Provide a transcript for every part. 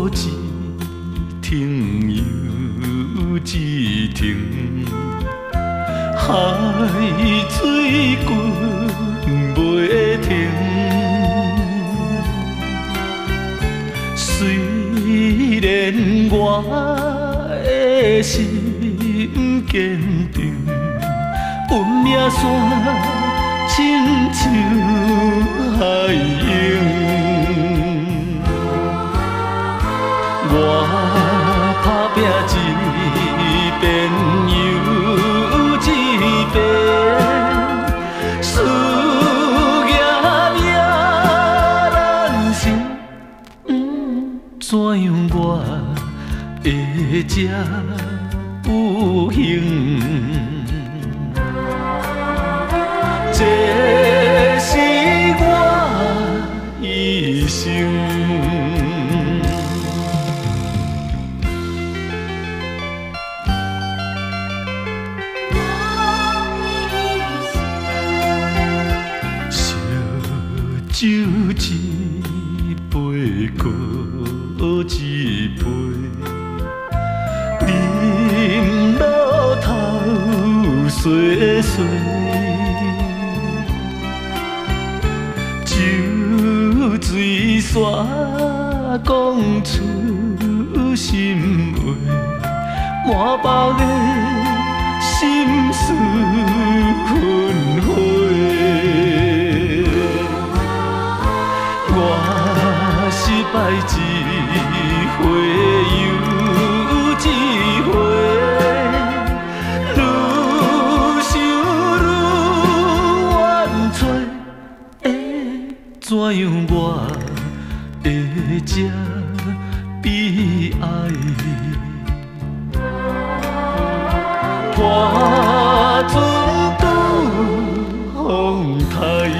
一停又一停，海水滚袂停。虽然我的心坚定，运命线亲像海涌。我打拼一遍又一遍，事业命难成，怎样我会这有幸？这是我一生。酒一杯搁一杯，饮落头细细，酒水煞讲出心话，满腹的心事纷飞。我失败一回又一回，愈想愈怨嗟，怎样我会这悲哀？破船渡风台。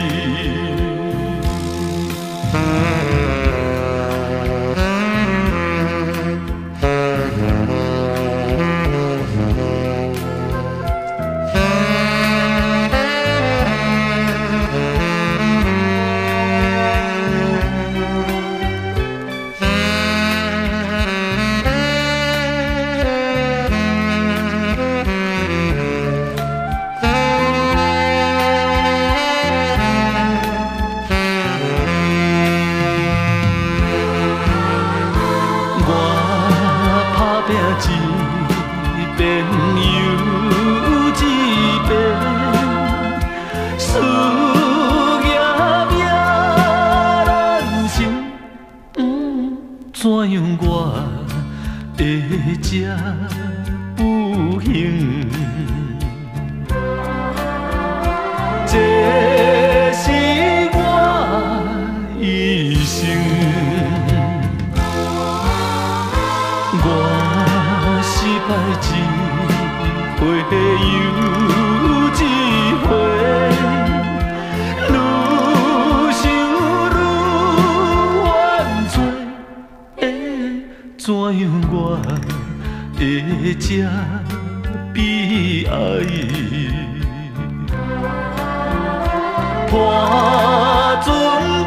一遍又一遍，事业命难成，怎样我会这不幸？这是我一生。失败一回又一回，愈想愈怨嗟，怎样我会这悲哀？破船